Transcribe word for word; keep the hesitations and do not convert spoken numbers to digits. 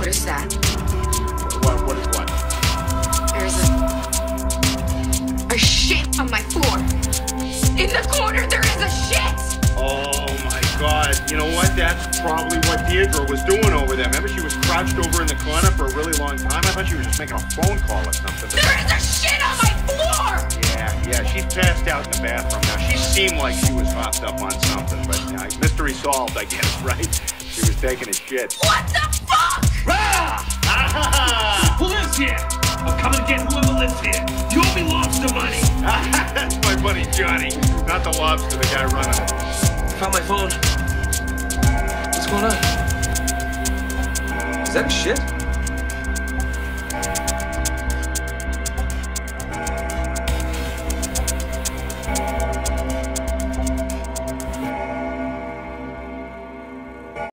What is that? What, what is what? There's a... a shit on my floor. In the corner, there is a shit! Oh my God. You know what? That's probably what Deirdre was doing over there. Remember she was crouched over in the corner for a really long time? I thought she was just making a phone call or something. There is a shit on my floor! Yeah, yeah, she's passed out in the bathroom now. She seemed like she was hopped up on something, but uh, mystery solved, I guess, right? She was taking a shit. What the fuck? Ah! Who lives here? I'm coming to get whoever lives here. You owe me lobster money. That's my buddy Johnny. Not the lobster, the guy running it. Found my phone. What's going on? Is that a shit?